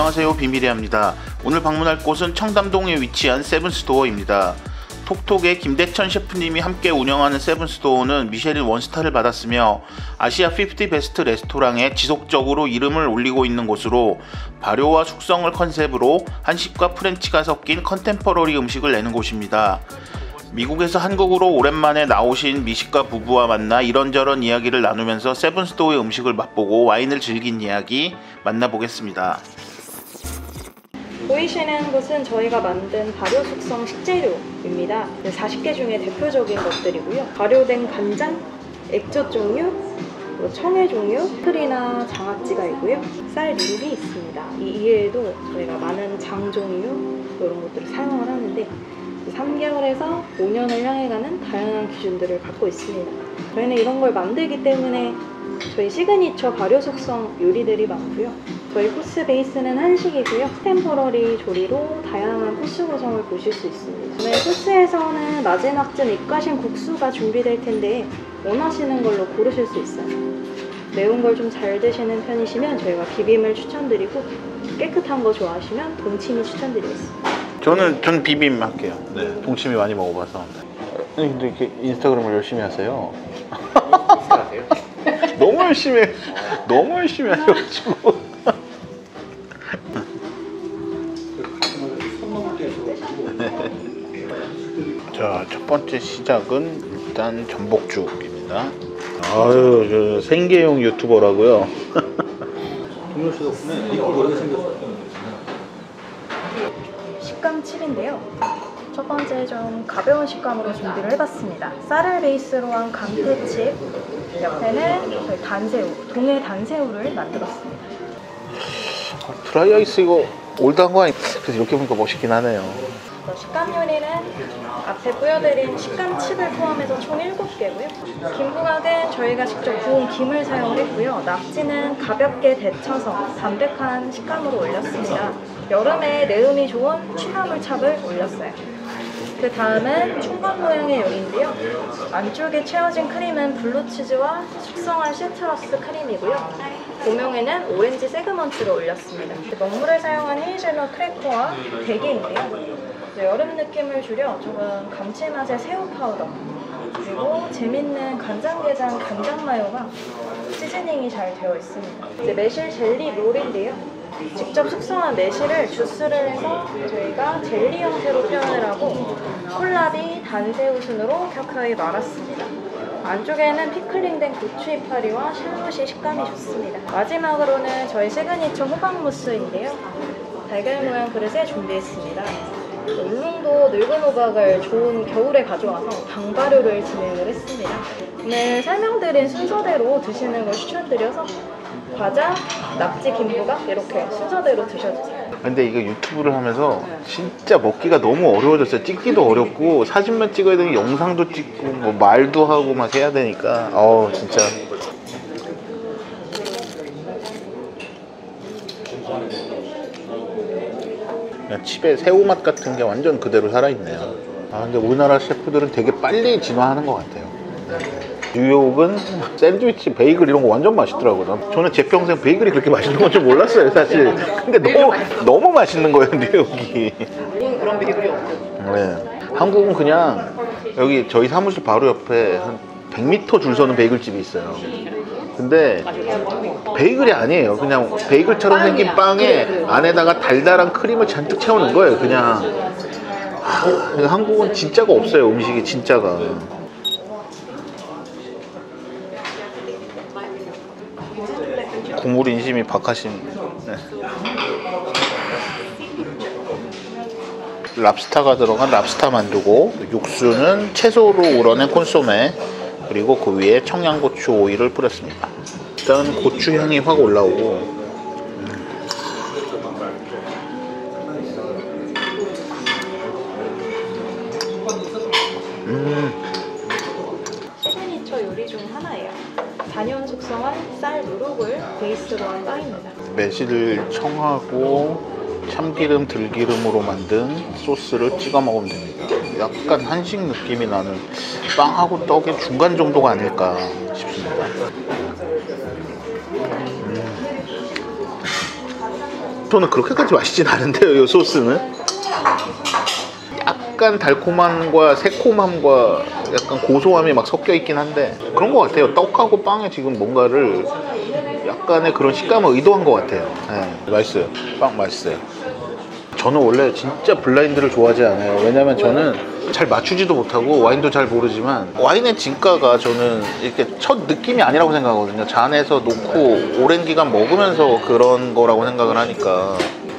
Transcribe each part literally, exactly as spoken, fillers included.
안녕하세요, 비밀이합니다. 오늘 방문할 곳은 청담동에 위치한 세븐스토어입니다. 톡톡의 김대천 셰프님이 함께 운영하는 세븐스토어는 미쉐린 원스타를 받았으며 아시아 오십 베스트 레스토랑에 지속적으로 이름을 올리고 있는 곳으로 발효와 숙성을 컨셉으로 한식과 프렌치가 섞인 컨템퍼러리 음식을 내는 곳입니다. 미국에서 한국으로 오랜만에 나오신 미식가 부부와 만나 이런저런 이야기를 나누면서 세븐스토어의 음식을 맛보고 와인을 즐긴 이야기 만나보겠습니다. 보이시는 곳은 저희가 만든 발효 숙성 식재료입니다. 사십 개 중에 대표적인 것들이고요. 발효된 간장, 액젓 종류, 청해 종류, 풀이나 장아찌가 있고요. 쌀 미국이 있습니다. 이 이외에도 저희가 많은 장 종류 이런 것들을 사용을 하는데 삼 개월에서 오 년을 향해 가는 다양한 기준들을 갖고 있습니다. 저희는 이런 걸 만들기 때문에 저희 시그니처 발효 숙성 요리들이 많고요. 저희 코스 베이스는 한식이고요. 템포러리 조리로 다양한 코스 구성을 보실 수 있습니다. 오늘 코스에서는 마지막쯤 입가심 국수가 준비될 텐데 원하시는 걸로 고르실 수 있어요. 매운 걸 좀 잘 드시는 편이시면 저희가 비빔을 추천드리고 깨끗한 거 좋아하시면 동치미 추천드리겠습니다. 저는 전 비빔 할게요. 네, 동치미 많이 먹어봐서. 아니, 근데 이렇게 인스타그램을 열심히 하세요. 하세요? 너무 열심히 해. 너무 열심히 하셔가지고. 자, 첫 번째 시작은 일단 전복죽입니다. 아유, 저 생계형 유튜버라고요. 김효 씨 덕분에 이거 어떻게 생겼어요? 식감 칩인데요. 첫 번째 좀 가벼운 식감으로 준비를 해봤습니다. 쌀을 베이스로 한 강태칩, 옆에는 저희 단새우, 동해 단새우를 만들었습니다. 드라이 아이스 이거 올드한 거 아니? 그래서 이렇게 보니까 멋있긴 하네요. 식감 요리는 앞에 보여드린 식감 칩을 포함해서 총 일곱 개고요. 김부각은 저희가 직접 구운 김을 사용을 했고요. 낙지는 가볍게 데쳐서 담백한 식감으로 올렸습니다. 여름에 내음이 좋은 취나물 찹을 올렸어요. 그 다음은 충건 모양의 요리인데요. 안쪽에 채워진 크림은 블루치즈와 숙성한 시트러스 크림이고요. 고명에는 오렌지 세그먼트를 올렸습니다. 먹물을 사용한 헤이즐넛 크래커와 대게인데요. 여름 느낌을 주려 조금 감칠맛의 새우 파우더, 그리고 재밌는 간장게장 간장 마요가 시즈닝이 잘 되어 있습니다. 이제 매실 젤리 롤인데요. 직접 숙성한 매실을 주스를 해서 저희가 젤리 형태로 표현을 하고 콜라비, 단새우 순으로 켜켜이 말았습니다. 안쪽에는 피클링된 고추 이파리와 샬롯이 식감이 좋습니다. 마지막으로는 저희 시그니처 호박 무스인데요. 달걀 모양 그릇에 준비했습니다. 울릉도 늙은 호박을 좋은 겨울에 가져와서 방발효를 진행을 했습니다. 오늘 설명드린 순서대로 드시는 걸 추천드려서 과자, 낙지, 김부각 이렇게 순서대로 드셔주세요. 근데 이거 유튜브를 하면서 진짜 먹기가 너무 어려워졌어요. 찍기도 어렵고 사진만 찍어야 되니 영상도 찍고 뭐 말도 하고 막 해야 되니까 어우 진짜. 그냥 칩에 새우맛 같은 게 완전 그대로 살아있네요. 아 근데 우리나라 셰프들은 되게 빨리 진화하는 것 같아요. 뉴욕은 샌드위치, 베이글 이런 거 완전 맛있더라고요. 저는 제 평생 베이글이 그렇게 맛있는 건 줄 몰랐어요 사실. 근데 너무 너무 맛있는 거예요 뉴욕이. 그런 베이글이 없죠. 네. 한국은 그냥 여기 저희 사무실 바로 옆에 한 백 미터 줄 서는 베이글집이 있어요. 근데 베이글이 아니에요. 그냥 베이글처럼 생긴 빵에 안에다가 달달한 크림을 잔뜩 채우는 거예요. 그냥 하, 한국은 진짜가 없어요. 음식이 진짜가. 국물 인심이 박하신. 네. 랍스타가 들어간 랍스타 만두고 육수는 채소로 우러낸 콘소메, 그리고 그 위에 청양고추 오일을 뿌렸습니다. 일단 고추 향이 확 올라오고 음. 시그니처 요리 중 하나예요. 사 년 숙성한 쌀 누룩을 베이스로 한 빵입니다. 매실 청하고 참기름, 들기름으로 만든 소스를 찍어 먹으면 됩니다. 약간 한식 느낌이 나는 빵하고 떡의 중간 정도가 아닐까 싶습니다. 음. 저는 그렇게까지 맛있진 않은데요, 이 소스는. 약간 달콤함과 새콤함과 약간 고소함이 막 섞여 있긴 한데 그런 것 같아요. 떡하고 빵에 지금 뭔가를 약간의 그런 식감을 의도한 것 같아요. 네, 맛있어요. 빵 맛있어요. 저는 원래 진짜 블라인드를 좋아하지 않아요. 왜냐면 저는 잘 맞추지도 못하고 와인도 잘 모르지만 와인의 진가가 저는 이렇게 첫 느낌이 아니라고 생각하거든요. 잔에서 놓고 오랜 기간 먹으면서 그런 거라고 생각을 하니까.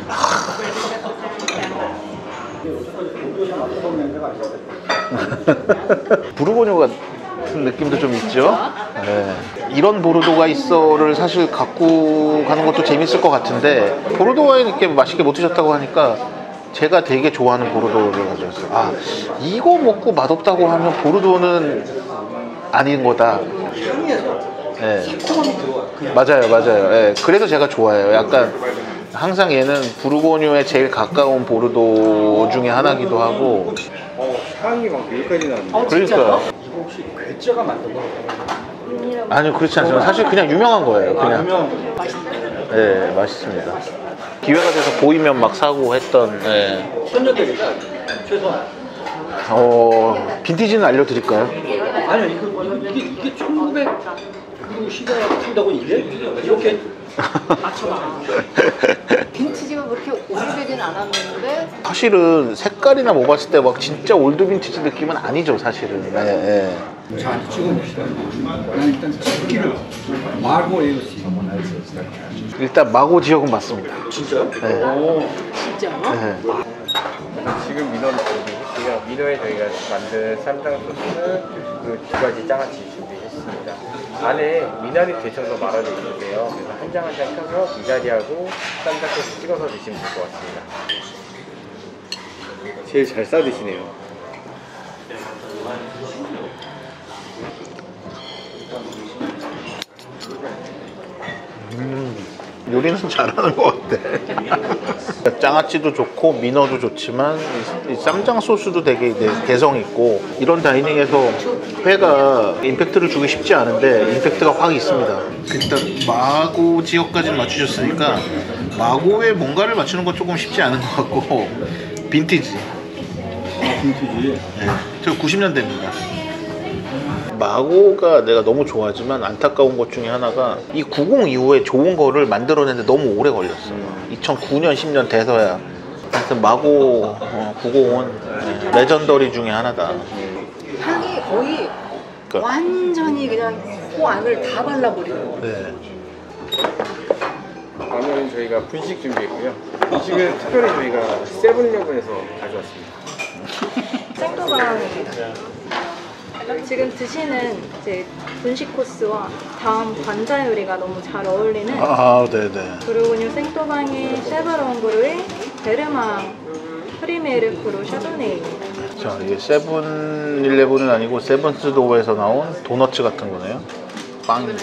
부르고뉴 같은 느낌도 좀 있죠. 네. 이런 보르도가 있어를 사실 갖고 가는 것도 재밌을 것 같은데 보르도 와인 이렇게 맛있게 못 드셨다고 하니까 제가 되게 좋아하는 보르도를 가져왔어요. 아, 이거 먹고 맛없다고 하면 보르도는 아닌 거다. 네. 맞아요, 맞아요. 네. 그래서 제가 좋아해요. 약간 항상 얘는 부르고뉴에 제일 가까운 보르도 중에 하나기도 하고. 어, 향이 막 여기까지 나는데. 어, 그러니까요. 이거 혹시 괴짜가 만든 거? 아니요, 그렇지 않습니다. 사실 그냥 유명한 거예요. 그냥. 아, 유명. 네, 맛있습니다. 기회가 돼서 보이면 막 사고 했던. 네. 몇 년대입니다. 최소한. 어, 빈티지는 알려드릴까요? 아니요, 이거 이게 이게 천구백 그 시작한다고 이게 이렇게 맞춰봐. 빈티지가 그렇게 오래되진 않았는데 사실은 색깔이나 뭐 봤을 때 막 진짜 올드 빈티지 느낌은 아니죠, 사실은. 네, 네. 자, 찍어봅시다. 난 일단 찍기를 마고 에어시. 일단 마고 지역은 맞습니다. 진짜요? 네. 오. 진짜 네. 지금 민어는 준비했고요. 민어에 저희가 만든 쌈장 소스는 그 두 가지 장아찌 준비했습니다. 안에 미나리 데쳐서 말아져 있는데요. 그래서 한 장 한 장 펴서 미나리하고 쌈장 소스 찍어서 드시면 될 것 같습니다. 제일 잘 싸드시네요. 요리는 잘하는 것 같아. 장아찌도 좋고 민어도 좋지만 이 쌈장 소스도 되게 개성 있고 이런 다이닝에서 회가 임팩트를 주기 쉽지 않은데 임팩트가 확 있습니다. 일단 마고 지역까지는 맞추셨으니까 마고에 뭔가를 맞추는 건 조금 쉽지 않은 것 같고 빈티지. 빈티지. 네, 저 구십 년대입니다. 마고가 내가 너무 좋아하지만 안타까운 것 중에 하나가 이 구십 이후에 좋은 거를 만들어내는데 너무 오래 걸렸어. 이천구 년, 십 년 돼서야. 하여튼 마고 어, 구십은 네, 레전더리 중에 하나다. 향이 거의 그러니까. 완전히 그냥 코 안을 다 발라버리고. 네. 다음은 저희가 분식 준비했고요. 분식은 특별히 저희가 세븐일레븐에서 가져왔습니다. 생도방입니다. 지금 드시는 이제 분식 코스와 다음 관자 요리가 너무 잘 어울리는 아, 네네. 부르고뉴 생도방의 쉐브롱그루의 베르망 프리메르 크루 샤도네이입니다. 자, 이게 세븐일레븐은 아니고 세븐스도어에서 나온 도너츠 같은 거네요. 빵입니다.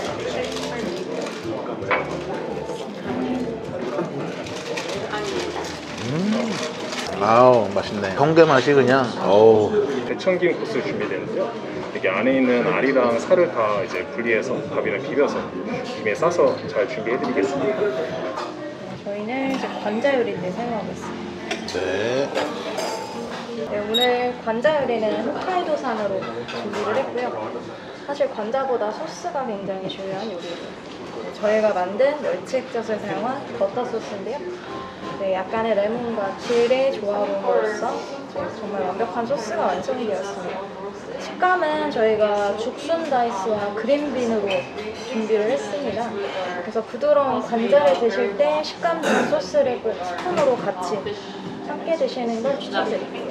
음, 아우 맛있네. 성게 맛이 그냥 어우. 대청김 코스 준비되는데요. 여기 안에 있는 알이랑 살을 다 이제 분리해서 밥이랑 비벼서 김에 싸서 잘 준비해드리겠습니다. 저희는 이제 관자 요리를 사용하고 있습니다. 네. 네, 오늘 관자 요리는 홋카이도산으로 준비를 했고요. 사실 관자보다 소스가 굉장히 중요한 요리예요. 저희가 만든 멸치 액젓을 사용한 버터 소스인데요. 네, 약간의 레몬과 딜의 조합으로써 정말 완벽한 소스가 완성이 되었습니다. 식감은 저희가 죽순 다이스와 그린빈으로 준비를 했습니다. 그래서 부드러운 관자를 드실 때 식감 좋은 소스를 꼭 스푼으로 같이 함께 드시는 걸 추천드릴게요.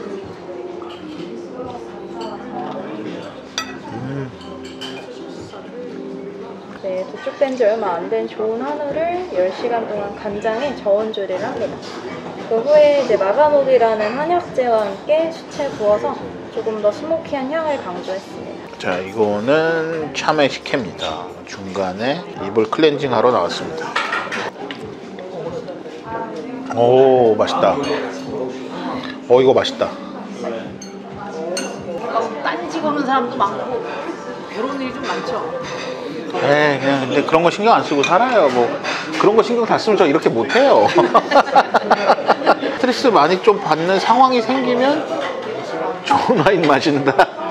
네, 도축된 지 얼마 안 된 좋은 한우를 열 시간 동안 간장에 저온조리를 합니다. 그 후에 이제 마가목이라는 한약재와 함께 수채 부어서 조금 더 스모키한 향을 강조했습니다. 자, 이거는 참외 식혜입니다. 중간에 입을 클렌징 하러 나왔습니다. 오, 맛있다. 어, 이거 맛있다. 딴지 거는 사람도 많고 괴로운 일이 좀 많죠. 에이, 그냥 근데 그런 거 신경 안 쓰고 살아요. 뭐 그런 거 신경 다 쓰면 저 이렇게 못해요. 스트레스 많이 좀 받는 상황이 생기면 좋은 와인 마신다.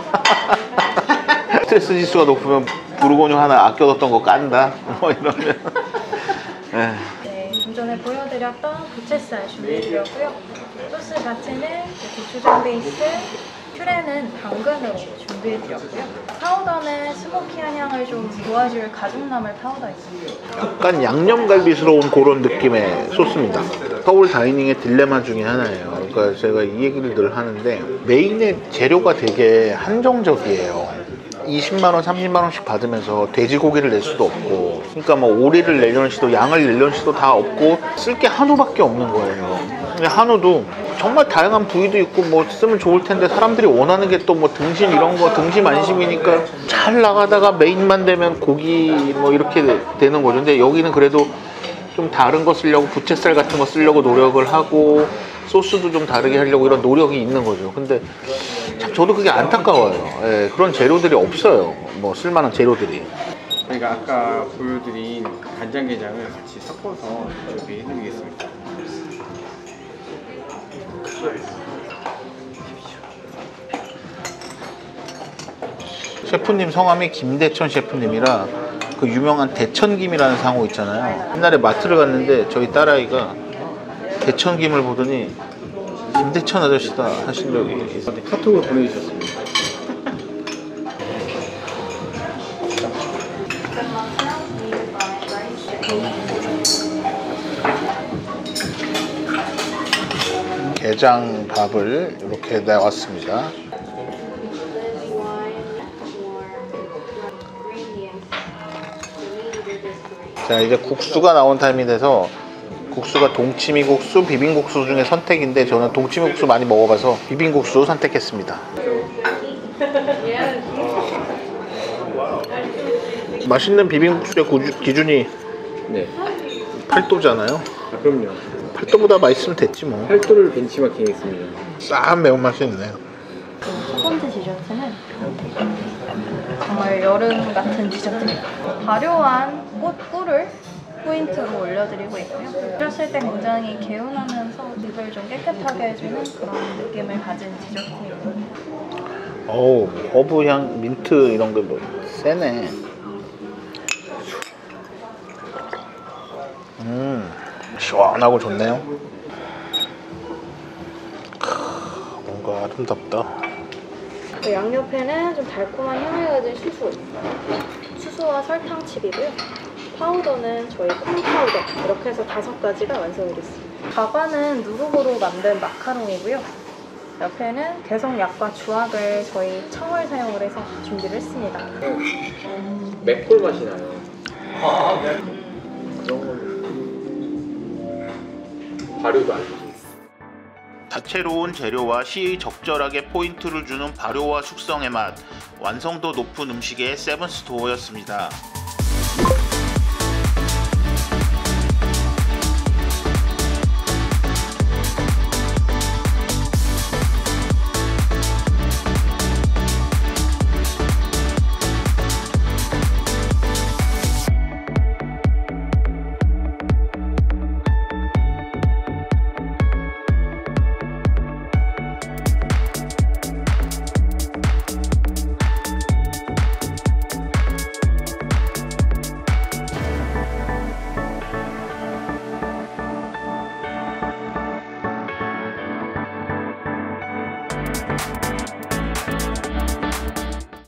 스트레스 지수가 높으면 부르고뉴 하나 아껴뒀던 거 깐다. 뭐 이러면. 네, 좀 전에 보여드렸던 부채살 준비해드렸고요. 소스 자체는 고추장 베이스, 퓨레는 당근으로 준비해드렸고요. 파우더는 스모키한 향을 좀 도와줄 가죽나물 파우더 있습니다. 약간 양념갈비스러운 그런 느낌의 소스입니다. 서울 다이닝의 딜레마 중에 하나예요. 그러니까 제가 이 얘기를 늘 하는데 메인의 재료가 되게 한정적이에요. 이십만 원, 삼십만 원씩 받으면서 돼지고기를 낼 수도 없고, 그러니까 뭐 오리를 내려는 시도, 양을 내려는 시도 다 없고 쓸 게 한우밖에 없는 거예요. 근데 한우도 정말 다양한 부위도 있고 뭐 쓰면 좋을 텐데 사람들이 원하는 게 또 뭐 등심 이런 거, 등심 안심이니까 잘 나가다가 메인만 되면 고기 뭐 이렇게 되는 거죠. 근데 여기는 그래도 좀 다른 거 쓰려고 부채살 같은 거 쓰려고 노력을 하고 소스도 좀 다르게 하려고 이런 노력이 있는 거죠. 근데 참 저도 그게 안타까워요. 예, 그런 재료들이 없어요. 뭐 쓸만한 재료들이. 저희가 아까 보여드린 간장게장을 같이 섞어서 준비해드리겠습니다. 셰프님 성함이 김대천 셰프님이라 그 유명한 대천김이라는 상호 있잖아요. 옛날에 마트를 갔는데 저희 딸아이가 대천김을 보더니 김대천 아저씨다 하신 적이 있어요. 카톡을 보내주셨습니다. 게장밥을 이렇게 내왔습니다. 자, 이제 국수가 나온 타임이 돼서 국수가 동치미국수, 비빔국수 중에 선택인데 저는 동치미국수 많이 먹어봐서 비빔국수 선택했습니다. 맛있는 비빔국수의 구주, 기준이 네. 팔 도잖아요. 아, 그럼요. 팔 도보다 맛있으면 됐지 뭐. 팔 도를 벤치마킹했습니다. 싼 매운맛이 있네요. 첫 번째 디저트는 정말 여름 같은 디저트입니다. 발효한 꽃꿀을 포인트로 올려드리고 있고요. 드셨을 때 굉장히 개운하면서 입을 좀 깨끗하게 해주는 그런 느낌을 가진 디저트입니다. 어우, 허브향, 민트 이런 게 뭐 세네. 음, 시원하고 좋네요. 크, 뭔가 아름답다. 그 양옆에는 좀 달콤한 향을 가진 수수, 수수와 설탕칩이고요. 파우더는 저희 콩파우더, 이렇게 해서 다섯 가지가 완성이 됐습니다. 가관은 누룩으로 만든 마카롱이고요. 옆에는 개성약과 주악을 저희 청을 사용을 해서 준비를 했습니다. 맥콜 맛이 나요. 그런 걸로 발효도 안 되죠. 다채로운 재료와 시의 적절하게 포인트를 주는 발효와 숙성의 맛, 완성도 높은 음식의 세븐스토어였습니다.